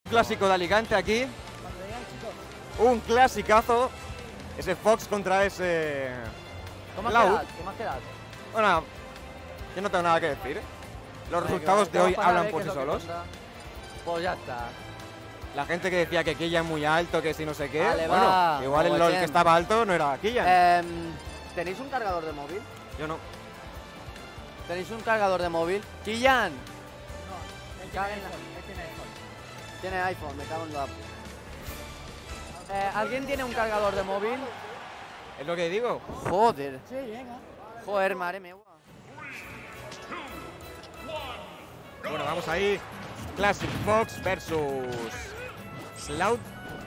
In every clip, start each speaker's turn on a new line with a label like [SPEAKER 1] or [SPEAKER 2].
[SPEAKER 1] Clásico de Alicante aquí. Un clasicazo. Ese Fox contra ese...
[SPEAKER 2] ¿Cómo
[SPEAKER 1] Cloud.
[SPEAKER 2] has quedado?
[SPEAKER 1] Bueno, yo no tengo nada que decir. Los resultados de hoy hablan por sí solos.
[SPEAKER 2] Pues ya está.
[SPEAKER 1] La gente que decía que Killian muy alto, que si no sé qué.
[SPEAKER 2] Vale,
[SPEAKER 1] bueno,
[SPEAKER 2] va,
[SPEAKER 1] igual el LOL que estaba alto no era Killian.
[SPEAKER 2] ¿Tenéis un cargador de móvil?
[SPEAKER 1] Yo no.
[SPEAKER 2] ¿Tenéis un cargador de móvil? ¡Killian!
[SPEAKER 3] No, él tiene iPhone.
[SPEAKER 2] Tiene iPhone, me cago en la... ¿Alguien tiene un cargador de móvil?
[SPEAKER 1] Es lo que digo.
[SPEAKER 2] Joder.
[SPEAKER 3] Sí, venga.
[SPEAKER 2] Joder, madre mía.
[SPEAKER 1] Bueno, vamos ahí. Classic Fox versus Cloud.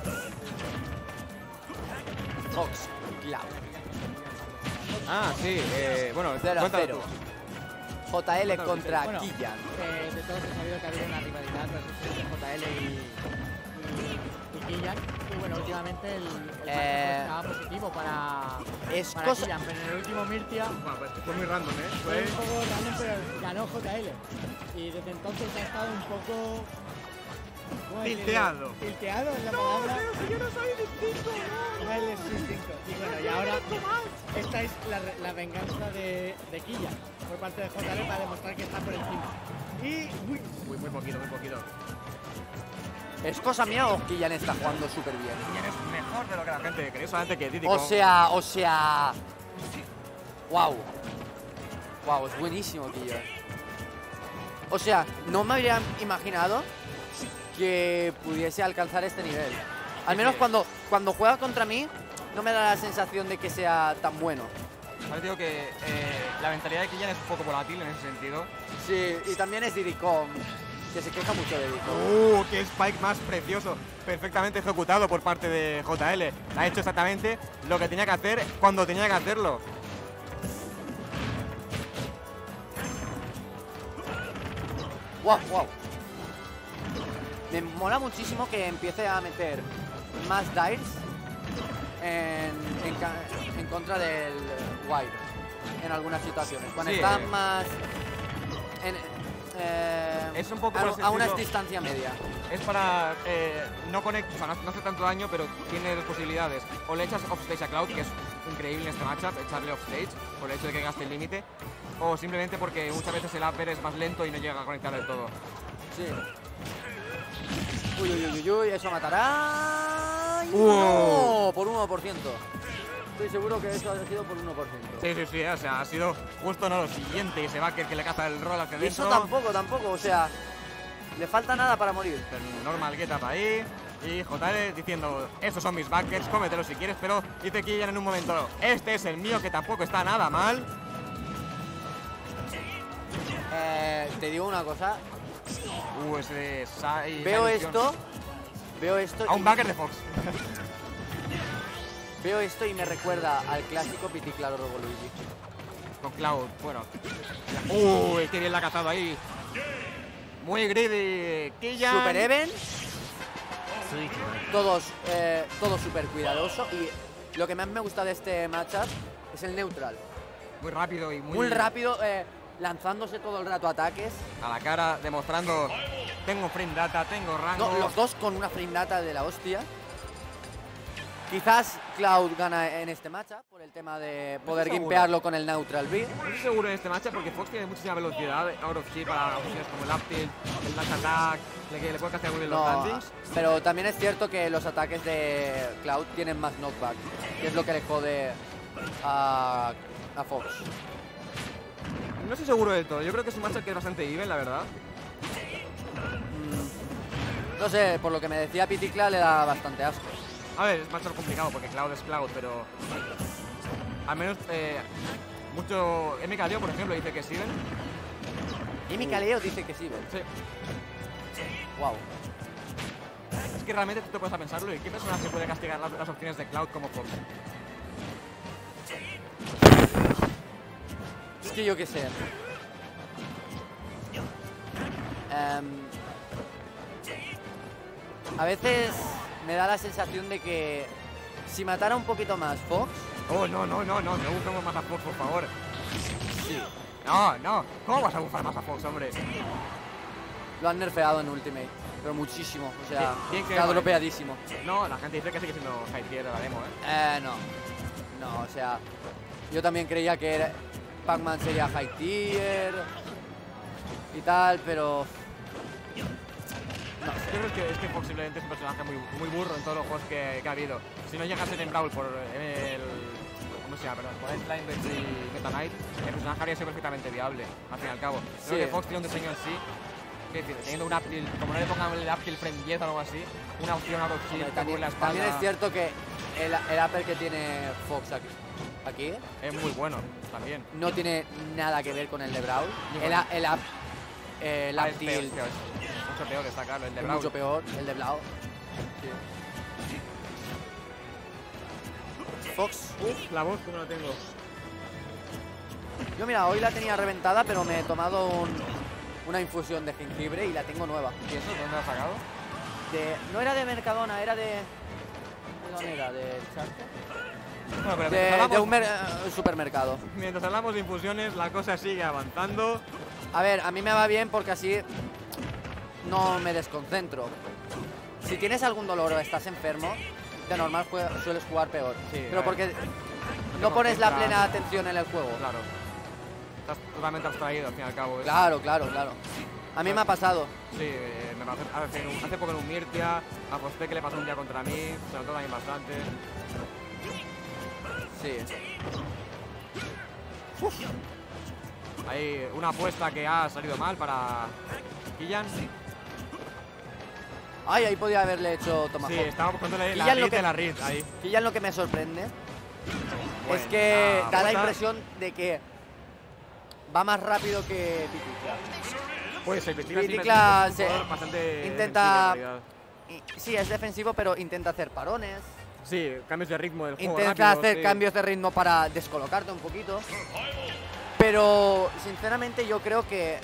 [SPEAKER 2] Fox, Cloud.
[SPEAKER 1] Ah, sí. Bueno,
[SPEAKER 2] 0-0.
[SPEAKER 1] cuéntalo tú.
[SPEAKER 2] JL contra
[SPEAKER 3] Bueno,
[SPEAKER 2] Killian.
[SPEAKER 3] De todos he sabido que ha habido una rivalidad entre JL y Killian. Y bueno, últimamente el match estaba positivo para Killian, pero en el último Mirtia
[SPEAKER 1] Fue muy random,
[SPEAKER 3] fue un poco random, pero ganó JL. Y desde entonces ha estado un poco... ¿cómo decirlo?
[SPEAKER 1] Tilteado.
[SPEAKER 3] Tilteado es la palabra.
[SPEAKER 1] Yo no soy distinto.
[SPEAKER 3] No, él es distinto. Y bueno, y ahora esta es la venganza de Killian por parte de JL para demostrar que está por encima. Y... uy,
[SPEAKER 1] Muy poquito, muy poquito.
[SPEAKER 2] ¿Es cosa mía o Killian está jugando súper bien?
[SPEAKER 1] Killian es mejor de lo que la gente cree, solamente que Diddy.
[SPEAKER 2] O sea... Wow. Wow, es buenísimo Killian. O sea, no me habría imaginado que pudiese alcanzar este nivel. Al menos cuando juega contra mí, no me da la sensación de que sea tan bueno.
[SPEAKER 1] Ahora digo que la mentalidad de Killian es un poco volátil en ese sentido.
[SPEAKER 2] Sí, y también es Didicom, que se queja mucho de Didicom.
[SPEAKER 1] ¡Qué spike más precioso! Perfectamente ejecutado por parte de JL. Ha hecho exactamente lo que tenía que hacer cuando tenía que hacerlo.
[SPEAKER 2] ¡Wow, wow! Me mola muchísimo que empiece a meter más dives en contra del Wide en algunas situaciones. Cuando
[SPEAKER 1] Sí,
[SPEAKER 2] están más
[SPEAKER 1] es un poco
[SPEAKER 2] a una distancia media.
[SPEAKER 1] Es para no conectar, o sea, no hace tanto daño, pero tiene dos posibilidades. O le echas offstage a Cloud, que es increíble en este matchup, echarle offstage por el hecho de que gaste el límite, o simplemente porque muchas veces el upper es más lento y no llega a conectar del todo.
[SPEAKER 2] Sí. Uy, uy, uy, uy, eso matará.
[SPEAKER 1] Wow.
[SPEAKER 2] No, por 1%. Estoy seguro que eso ha sido por 1%.
[SPEAKER 1] Sí, o sea, ha sido justo no lo siguiente, ese backer que le caza el roll hacia
[SPEAKER 2] Y
[SPEAKER 1] dentro.
[SPEAKER 2] eso tampoco, o sea, le falta nada para morir.
[SPEAKER 1] Normal get up ahí. Y JL diciendo, esos son mis backers, cómetelos si quieres, pero dice Killian en un momento, este es el mío, que tampoco está nada mal.
[SPEAKER 2] Te digo una cosa.
[SPEAKER 1] Ese Sai.
[SPEAKER 2] Veo esto
[SPEAKER 1] A un backer de Fox.
[SPEAKER 2] Veo esto y me recuerda al clásico Piticlaro Robo-Luigi.
[SPEAKER 1] Con Cloud, bueno. Qué bien la ha cazado ahí. Muy greedy. Killian.
[SPEAKER 2] Super Even. Todos súper cuidadoso. Y lo que más me gusta de este matchup es el neutral.
[SPEAKER 1] Muy rápido y
[SPEAKER 2] muy rápido, lanzándose todo el rato ataques.
[SPEAKER 1] A la cara, demostrando, tengo frame data, tengo rango.
[SPEAKER 2] No, los dos con una frame data de la hostia. Quizás Cloud gana en este matchup por el tema de poder gimpearlo con el neutral B.
[SPEAKER 1] No estoy seguro de este matchup porque Fox tiene muchísima velocidad, out of shield para opciones como el up tilt, el dash attack, le puede castear muy bien los landings.
[SPEAKER 2] Pero también es cierto que los ataques de Cloud tienen más knockback, que es lo que le jode a Fox.
[SPEAKER 1] No estoy seguro del todo, yo creo que es un matchup que es bastante even, la verdad.
[SPEAKER 2] No sé, por lo que me decía Piticla le da bastante asco.
[SPEAKER 1] A ver, es matchup complicado porque Cloud es Cloud, pero al menos mucho... MKLeo, por ejemplo, dice que es even.
[SPEAKER 2] Y MKLeo dice que sí,
[SPEAKER 1] Sí.
[SPEAKER 2] Wow.
[SPEAKER 1] Es que realmente tú te puedes a pensarlo y qué personaje puede castigar las opciones de Cloud como Fox.
[SPEAKER 2] Es que yo qué sé. A veces me da la sensación de que si matara un poquito más Fox...
[SPEAKER 1] Oh, no busquemos más a Fox, por favor. Sí. No, ¿cómo vas a bufar más a Fox, hombre?
[SPEAKER 2] lo han nerfeado en Ultimate, pero muchísimo, o sea,
[SPEAKER 1] Bien que
[SPEAKER 2] está
[SPEAKER 1] no,
[SPEAKER 2] dropeadísimo.
[SPEAKER 1] No, la gente dice que sigue siendo high tier de la demo, ¿eh?
[SPEAKER 2] No, o sea, yo también creía que Pac-Man sería high tier y tal, pero no sé.
[SPEAKER 1] Yo creo que es que Fox simplemente es un personaje muy burro en todos los juegos que ha habido. Si no llega a ser en Brawl por el... ¿Cómo se llama? Perdón, por el Slime Bridge y Meta Knight, el personaje habría sido perfectamente viable, al fin y al cabo. Creo que Fox tiene un diseño en sí, que teniendo un upkill, como no le pongan el upkill frame 10 o algo así, una opción a upkill que cubre la espalda.
[SPEAKER 2] También es cierto que el upper que tiene Fox aquí
[SPEAKER 1] es muy bueno, también.
[SPEAKER 2] no tiene nada que ver con el de Brawl. El up tilt
[SPEAKER 1] mucho peor, está claro, el de
[SPEAKER 2] es
[SPEAKER 1] Brawl.
[SPEAKER 2] mucho peor, el de Brawl. Sí. Fox.
[SPEAKER 1] La voz como la tengo.
[SPEAKER 2] Yo mira, hoy la tenía reventada, pero me he tomado una infusión de jengibre y la tengo nueva.
[SPEAKER 1] ¿Y eso dónde lo has sacado?
[SPEAKER 2] No era de Mercadona, era ¿de dónde era? ¿De Charter?
[SPEAKER 1] Bueno, pero
[SPEAKER 2] De un supermercado.
[SPEAKER 1] mientras hablamos de infusiones, la cosa sigue avanzando.
[SPEAKER 2] A ver, a mí me va bien porque así no me desconcentro. Si tienes algún dolor o estás enfermo, de normal sueles jugar peor.
[SPEAKER 1] Sí,
[SPEAKER 2] pero porque no pones la plena atención en el juego.
[SPEAKER 1] Claro. Estás totalmente abstraído, al fin y al cabo.
[SPEAKER 2] Claro. A mí me ha pasado.
[SPEAKER 1] Sí, me pasó hace poco en un Mirtia, a Fospe que le pasó un día contra mí, se notó también bastante.
[SPEAKER 2] Sí.
[SPEAKER 1] Hay una apuesta que ha salido mal para Killian.
[SPEAKER 2] Ay, ahí podía haberle hecho Tomahawk.
[SPEAKER 1] Sí, estaba buscándole la
[SPEAKER 2] Killian
[SPEAKER 1] read de la read, ahí.
[SPEAKER 2] Killian lo que me sorprende
[SPEAKER 1] Bueno,
[SPEAKER 2] es que da la
[SPEAKER 1] apuesta.
[SPEAKER 2] impresión de que va más rápido que Piticla.
[SPEAKER 1] Puede ser,
[SPEAKER 2] Piticla
[SPEAKER 1] es un jugador bastante
[SPEAKER 2] intenta...
[SPEAKER 1] defensivo, en realidad.
[SPEAKER 2] Sí, es defensivo, pero intenta hacer parones.
[SPEAKER 1] Sí, cambios de ritmo del juego
[SPEAKER 2] Intenta
[SPEAKER 1] rápido,
[SPEAKER 2] hacer
[SPEAKER 1] sí.
[SPEAKER 2] cambios de ritmo para descolocarte un poquito. Pero, sinceramente, yo creo que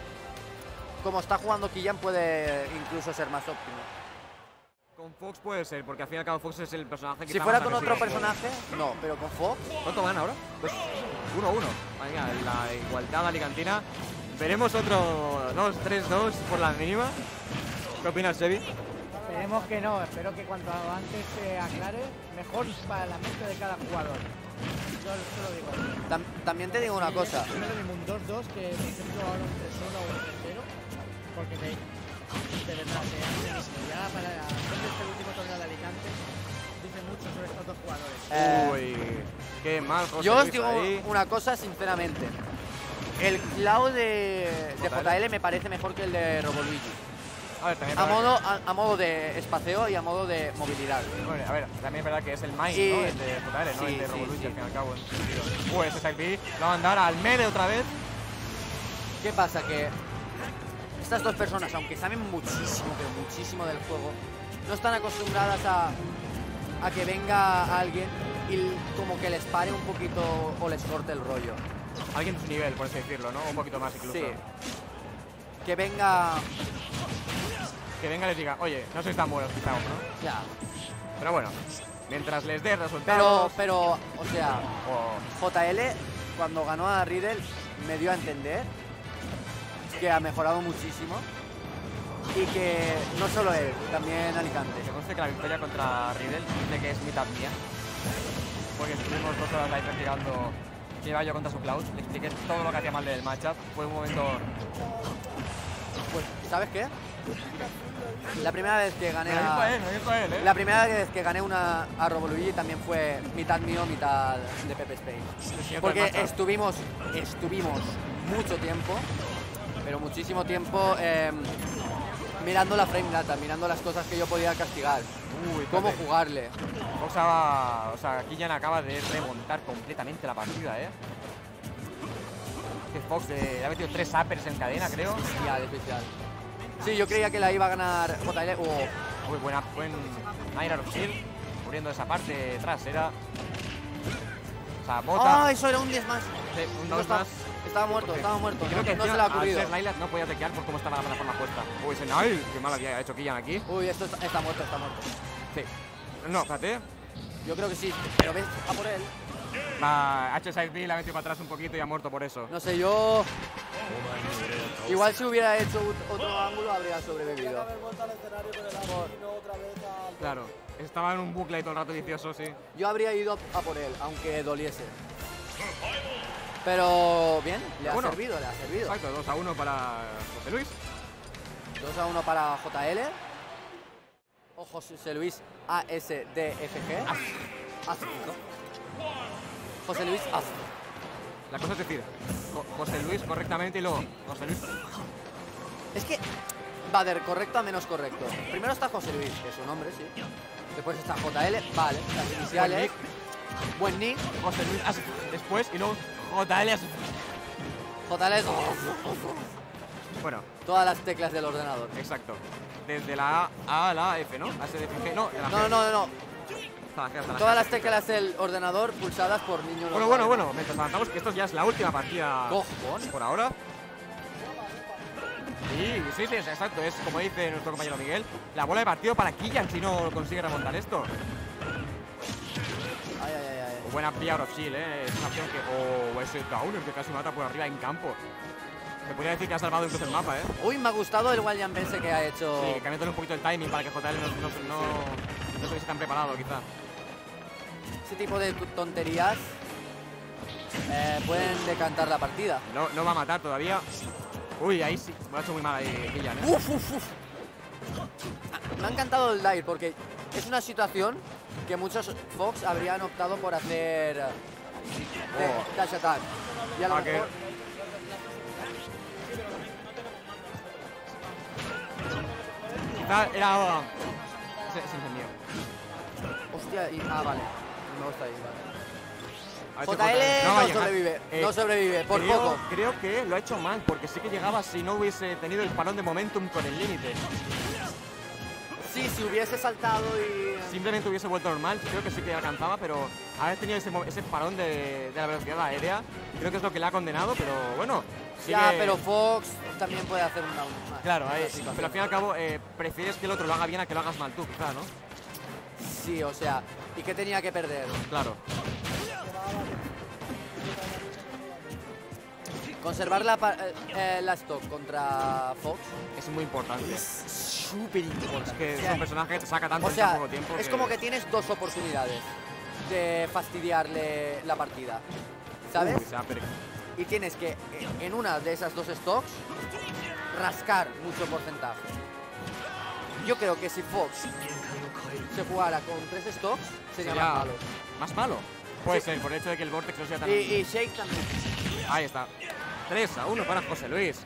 [SPEAKER 2] como está jugando Killian puede incluso ser más óptimo.
[SPEAKER 1] Con Fox puede ser, porque al fin y al cabo Fox es el personaje que
[SPEAKER 2] Si
[SPEAKER 1] está
[SPEAKER 2] fuera
[SPEAKER 1] más
[SPEAKER 2] con
[SPEAKER 1] agresivo
[SPEAKER 2] otro
[SPEAKER 1] del juego.
[SPEAKER 2] personaje, no, pero con Fox...
[SPEAKER 1] ¿Cuánto van ahora? Pues 1-1. Madre mía, la igualdad alicantina. Veremos otro 2-3-2 por la mínima. ¿Qué opinas, Sebi?
[SPEAKER 3] Esperemos que no, espero que cuanto antes se aclare, mejor para la mente de cada jugador. Yo lo digo.
[SPEAKER 2] También te digo una cosa.
[SPEAKER 3] Yo me lo mismo un 2-2 que por ejemplo ahora un 3-1 o un 3-0, porque de verdad, ya para este último torneo de Alicante dice mucho sobre estos dos jugadores.
[SPEAKER 1] Uy, qué mal, José
[SPEAKER 2] Yo os
[SPEAKER 1] Luis
[SPEAKER 2] digo
[SPEAKER 1] ahí.
[SPEAKER 2] una cosa sinceramente. El clavo de JL me parece mejor que el de Roboluigi.
[SPEAKER 1] A ver, también
[SPEAKER 2] A modo de espaceo y a modo de movilidad.
[SPEAKER 1] Bueno, a ver, también es verdad que es el main,
[SPEAKER 2] Y-
[SPEAKER 1] ¿no? El de JL, no
[SPEAKER 2] sí,
[SPEAKER 1] el de
[SPEAKER 2] sí,
[SPEAKER 1] Roboluigi,
[SPEAKER 2] sí.
[SPEAKER 1] al fin y al cabo. Pues ese IP lo va a mandar al Mede otra vez.
[SPEAKER 2] ¿Qué pasa? Que estas dos personas, aunque saben muchísimo, pero muchísimo del juego, no están acostumbradas a que venga alguien y como que les pare un poquito o les corte el rollo.
[SPEAKER 1] Alguien de su nivel, por así decirlo, ¿no? Un poquito más incluso.
[SPEAKER 2] Sí. Que venga...
[SPEAKER 1] Que venga y les diga, oye, no sois tan buenos quizá, ¿no?
[SPEAKER 2] Ya.
[SPEAKER 1] Pero bueno, mientras les dé resultados...
[SPEAKER 2] Pero, o sea,
[SPEAKER 1] o-
[SPEAKER 2] JL cuando ganó a Riddle me dio a entender que ha mejorado muchísimo y que no solo él, también Alicante.
[SPEAKER 1] Me consta que la victoria contra Riddle dice que es mitad mía. Porque estuvimos 2 horas ahí practicando que iba yo contra su Cloud. Le expliqué todo lo que hacía mal del matchup. Fue un momento...
[SPEAKER 2] Pues, ¿sabes qué? La primera vez que gané
[SPEAKER 1] Me lo dijo él, ¿eh?
[SPEAKER 2] La primera vez que gané a Roboluigi también fue mitad mío, mitad de Pepe Space. Porque estuvimos mucho tiempo, pero muchísimo tiempo mirando la frame data, mirando las cosas que yo podía castigar.
[SPEAKER 1] Uy,
[SPEAKER 2] Cómo
[SPEAKER 1] espérate.
[SPEAKER 2] jugarle.
[SPEAKER 1] O sea, Killian acaba de remontar completamente la partida, ¿eh? Que Fox le ha metido 3 uppers en cadena, creo.
[SPEAKER 2] Ya, de especial. Sí, yo creía que la iba a ganar JL.
[SPEAKER 1] Muy buen Naira of Shield, cubriendo esa parte trasera. O sea, bota.
[SPEAKER 2] ¡Ah, eso era un 10 más!
[SPEAKER 1] Sí, un
[SPEAKER 2] No
[SPEAKER 1] 2
[SPEAKER 2] estaba-
[SPEAKER 1] más.
[SPEAKER 2] Estaba muerto,
[SPEAKER 1] Porque-
[SPEAKER 2] estaba muerto.
[SPEAKER 1] y creo que
[SPEAKER 2] no se
[SPEAKER 1] encima,
[SPEAKER 2] le ha
[SPEAKER 1] al
[SPEAKER 2] ocurrido.
[SPEAKER 1] ser Lilac no podía tequear por cómo estaba la plataforma puesta. Uy, ese ¡ay! ¡Qué mal había hecho Killian aquí!
[SPEAKER 2] Uy, esto está muerto, está muerto.
[SPEAKER 1] Sí. No, espérate.
[SPEAKER 2] Yo creo que sí, pero ves, a por él.
[SPEAKER 1] Ha hecho side B, la ha metido para atrás un poquito y ha muerto por eso.
[SPEAKER 2] No sé, yo... Igual si hubiera hecho otro ángulo habría sobrevivido.
[SPEAKER 1] Claro, estaba en un bucle todo el rato vicioso, sí.
[SPEAKER 2] Yo habría ido a por él, aunque doliese. Pero bien, le ha servido.
[SPEAKER 1] Exacto, 2-1 para José Luis.
[SPEAKER 2] 2-1 para JL. O José Luis ASDFG. José Luis Az.
[SPEAKER 1] La cosa es decir, José Luis correctamente y luego José Luis.
[SPEAKER 2] Es que va de correcto a menos correcto. Primero está José Luis, que es su nombre, sí. Después está JL, vale, las iniciales. Buen nick.
[SPEAKER 1] José Luis Az. Después y luego JL Az.
[SPEAKER 2] JL es...
[SPEAKER 1] Bueno.
[SPEAKER 2] Todas las teclas del ordenador.
[SPEAKER 1] Exacto. Desde la A a la F, ¿no? ASDFG, no, de la G.
[SPEAKER 2] No.
[SPEAKER 1] Hasta
[SPEAKER 2] Todas las teclas del ordenador pulsadas por niños.
[SPEAKER 1] Bueno, mientras avanzamos, que esto ya es la última partida.
[SPEAKER 2] Cojones.
[SPEAKER 1] Por ahora. Sí, exacto. Es como dice nuestro compañero Miguel, la bola de partido para Killian si no consigue remontar esto.
[SPEAKER 2] Ay.
[SPEAKER 1] Buena Piar of Shield, es una opción que... ese Downer que casi mata por arriba en campo. Se podría decir que ha salvado incluso el mapa,
[SPEAKER 2] Uy, me ha gustado el Wild Jump que ha hecho.
[SPEAKER 1] Sí, cambiándole un poquito el timing para que JL no estuviese tan preparado, quizá.
[SPEAKER 2] Ese tipo de tonterías pueden decantar la partida.
[SPEAKER 1] No va a matar todavía. Uy, ahí sí. Me lo ha hecho muy mal ahí, Killian,
[SPEAKER 2] Uf. Me ha encantado el dive porque es una situación que muchos Fox habrían optado por hacer dash attack. Y a lo mejor...
[SPEAKER 1] Era... Se encendió.
[SPEAKER 2] Hostia, vale. Me gusta ahí,
[SPEAKER 1] vale.
[SPEAKER 2] JL no sobrevive, por poco.
[SPEAKER 1] Creo que lo ha hecho mal, porque sí que llegaba si no hubiese tenido el parón de momentum con el límite.
[SPEAKER 2] Sí, si hubiese saltado y...
[SPEAKER 1] Simplemente hubiese vuelto normal, creo que sí que alcanzaba, pero haber tenido ese parón de la velocidad aérea, creo que es lo que le ha condenado, pero bueno...
[SPEAKER 2] Ya, pero Fox también puede hacer un down.
[SPEAKER 1] Claro, pero al fin y al cabo prefieres que el otro lo haga bien a que lo hagas mal tú, quizá, ¿no?
[SPEAKER 2] Sí, o sea, ¿y qué tenía que perder?
[SPEAKER 1] Claro.
[SPEAKER 2] Conservar la stock contra Fox
[SPEAKER 1] es muy importante.
[SPEAKER 2] Es súper importante.
[SPEAKER 1] Es que es un personaje que te saca tanto
[SPEAKER 2] en tan
[SPEAKER 1] poco tiempo.
[SPEAKER 2] Es como que tienes dos oportunidades de fastidiarle la partida, ¿sabes? Y tienes que, en una de esas dos stocks, rascar mucho porcentaje. Yo creo que si Fox se jugara con 3 stocks, sería más malo.
[SPEAKER 1] ¿Más malo? Puede ser, por el hecho de que el Vortex no sea tan...
[SPEAKER 2] Y Shake también.
[SPEAKER 1] Ahí está. 3-1 para José Luis.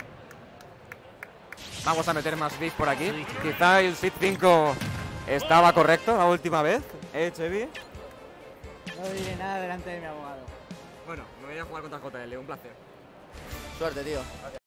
[SPEAKER 1] Vamos a meter más beef por aquí. Quizá el Seed 5 estaba correcto la última vez. Chevy.
[SPEAKER 3] No diré nada delante de mi abogado.
[SPEAKER 1] Bueno, me voy a jugar contra JL, un placer.
[SPEAKER 2] Suerte, tío.